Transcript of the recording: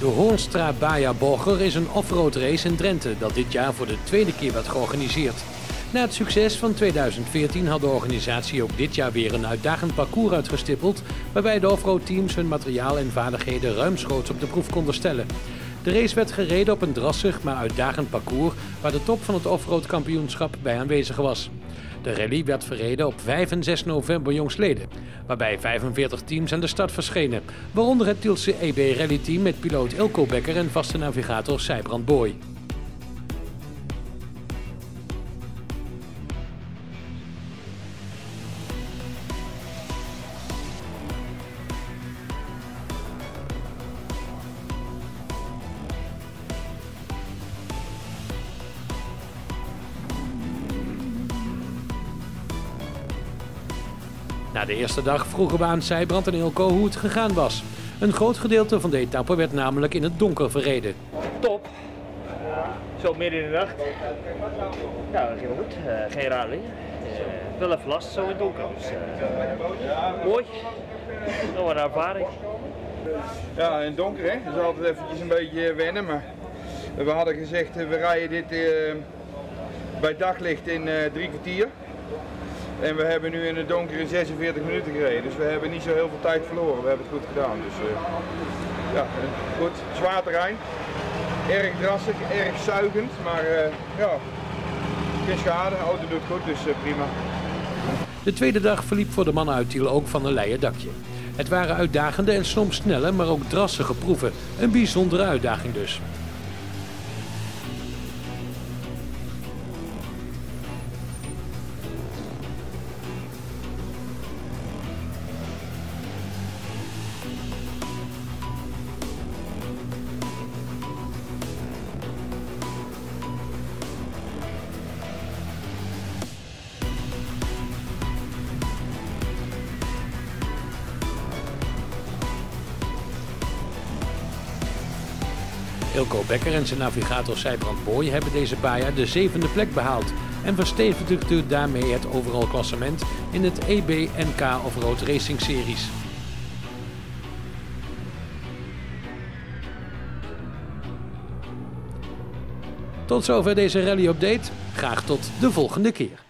De Hoornstra Baja Bocher is een offroad race in Drenthe dat dit jaar voor de tweede keer werd georganiseerd. Na het succes van 2014 had de organisatie ook dit jaar weer een uitdagend parcours uitgestippeld, waarbij de offroad teams hun materiaal en vaardigheden ruimschoots op de proef konden stellen. De race werd gereden op een drassig maar uitdagend parcours waar de top van het offroad kampioenschap bij aanwezig was. De rally werd verreden op 5 en 6 november jongstleden, waarbij 45 teams aan de start verschenen, waaronder het Tielse EB Rally Team met piloot Ilko Becker en vaste navigator Sijbrand Boy. Na de eerste dag vroegen we aan Sijbrand en Ilko hoe het gegaan was. Een groot gedeelte van de etappe werd namelijk in het donker verreden. Top. Zo midden in de nacht. Nou, dat ging wel goed. Geen rally. Wel even last zo in het donker. Dus, mooi. Nog een ervaring. Ja, in het donker hè. Dat is altijd eventjes een beetje wennen. Maar we hadden gezegd, we rijden dit bij daglicht in 3 kwartier. En we hebben nu in het donker in 46 minuten gereden, dus we hebben niet zo heel veel tijd verloren. We hebben het goed gedaan. Dus ja, goed. Zwaar terrein. Erg drassig, erg zuigend, maar ja, geen schade. De auto doet goed, dus prima. De tweede dag verliep voor de mannen uit Tiel ook van een leien dakje. Het waren uitdagende en soms snelle, maar ook drassige proeven. Een bijzondere uitdaging dus. Ilko Becker en zijn navigator Sijbrand Boy hebben deze Baja de 7e plek behaald en verstevigde daarmee het overal klassement in het EB/NK Offroad Racing Series. Tot zover deze rally update. Graag tot de volgende keer.